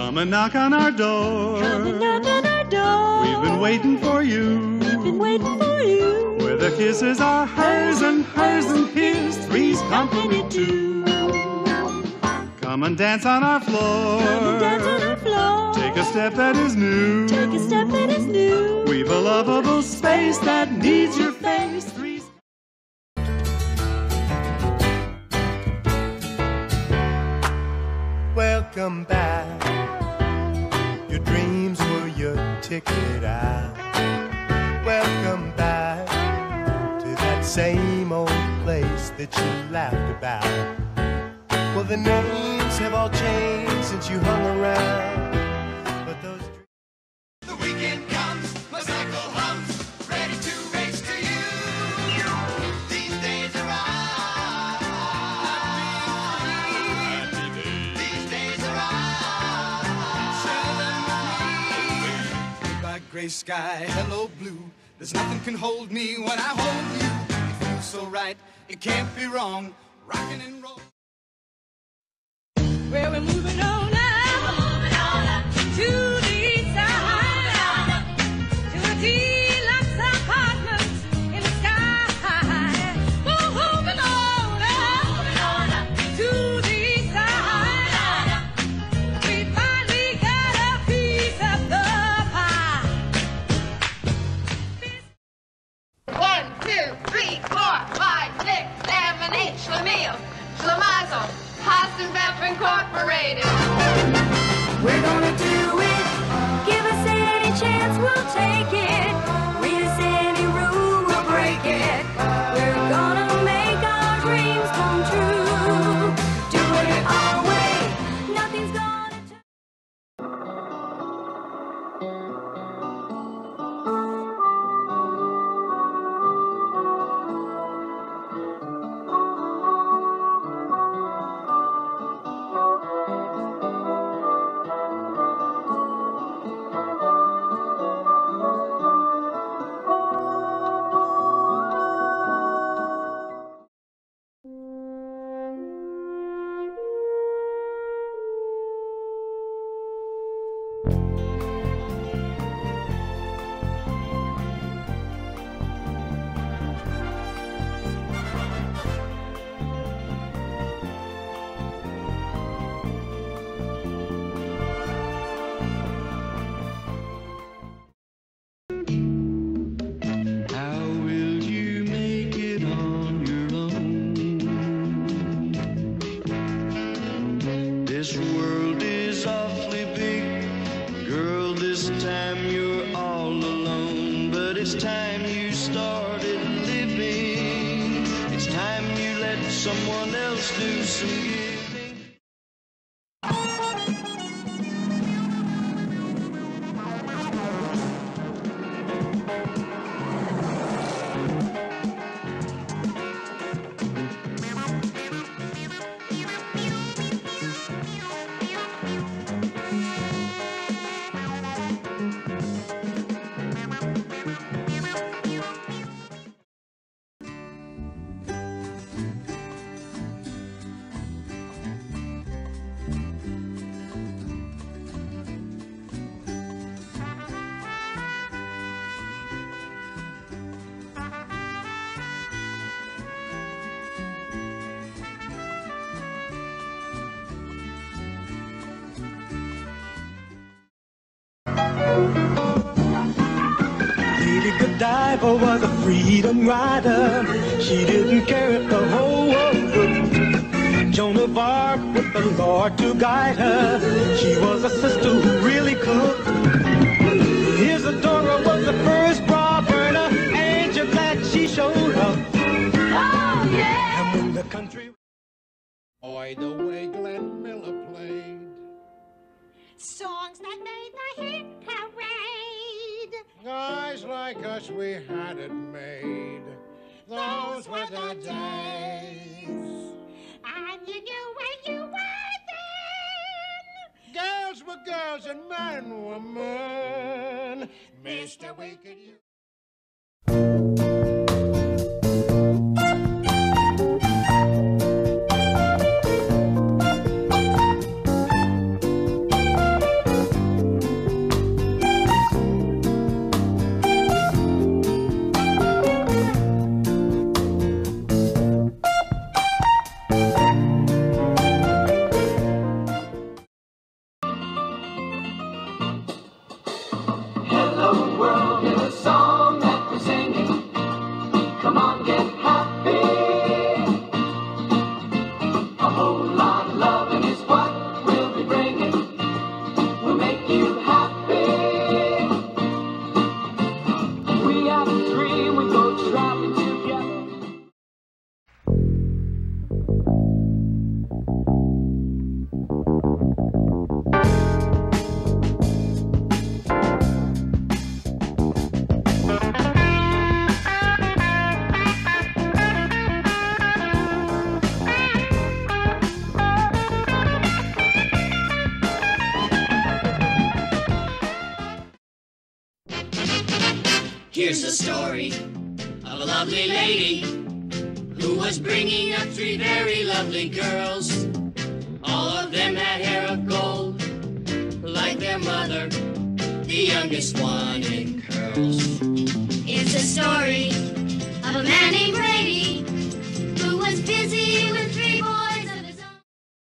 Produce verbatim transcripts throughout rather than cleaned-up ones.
Come and knock on our door. Come and knock on our door. We've been waiting for you. We've been waiting for you. Where the kisses are hers and hers and his, three's company too. Come and dance on our floor. Come and dance on our floor. Take a step that is new. Take a step that is new. We've a lovable space that needs your face. Three's Welcome back. Your dreams were your ticket out. Welcome back to that same old place that you laughed about. Well, the names have all changed since you hung around, but those dreams... The weekend comes, my cycle hums, ready to race to you. These days are right. These days are right. Goodbye gray sky, hello blue. There's nothing can hold me when I hold you. It feels so right, it can't be wrong. Rockin' and roll. Well, we're moving on up, moving on up to the east side, to a deluxe apartment in the sky. We're moving on up, moving on up to the east side. We finally got a piece of the pie. One, two, three, four, five, six, seven, eight, Schlemiel, Schlemazel, Haas and Bev Incorporated. We're gonna do it. Give us any chance, we'll take it. Read us any rule, we'll break it. We're gonna make our dreams come true. Doing it our way, nothing's gonna turn. How will you make it on your own? This world is awfully big. Girl, this time you're all alone. But it's time you started living. It's time you let someone else do some giving. Lady Godiva was a freedom rider. She didn't care if the whole world would. Joan of Arc with the Lord to guide her. She was a sister who really cooked. Isadora was the first bra burner. Ain't you glad she showed up? Oh, yeah! And when the country... Boy, the way Glenn Miller played. Songs that made the hit parade. Guys like us, we had it made. Those were the days. And you knew where you were then. Girls were girls and men were men. Mister Wicked, you. Here's the story of a lovely lady who was bringing up three very lovely girls. All of them had hair of gold, like their mother, the youngest one in curls. It's a story of a man named Brady who was busy with three boys of his own.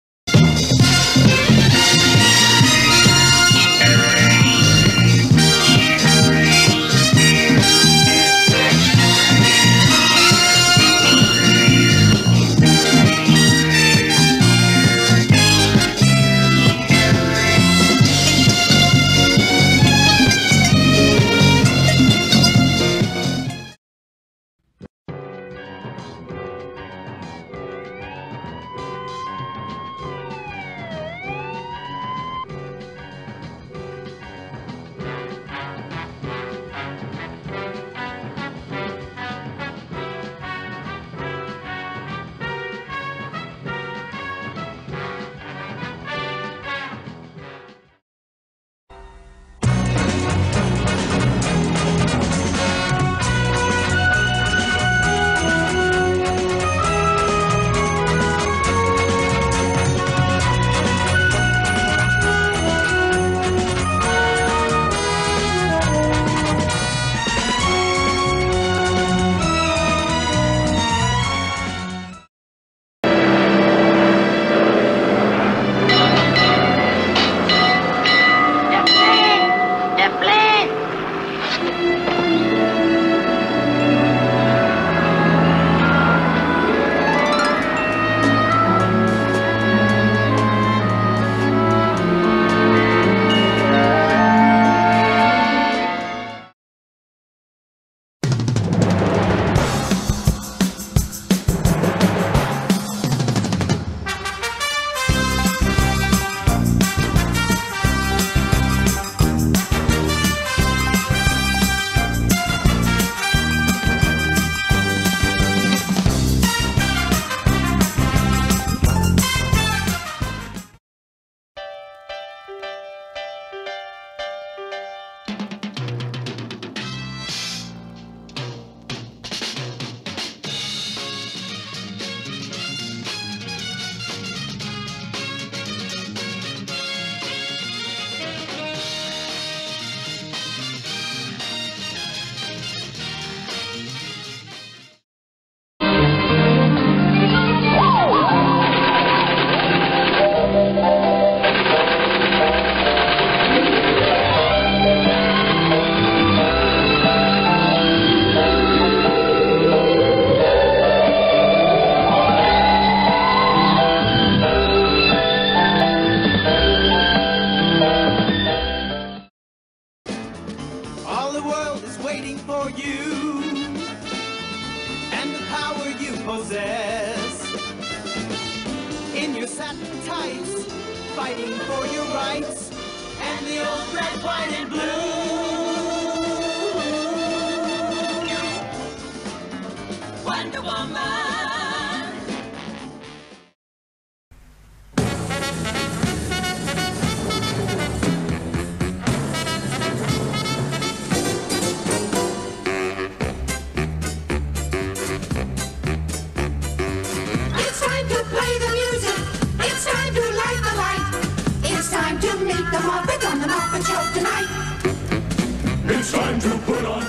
in your satin tights, fighting for your rights, and the old red, white, and blue. Wonder Woman. The Muppet on the Muppet Show tonight. It's time to put on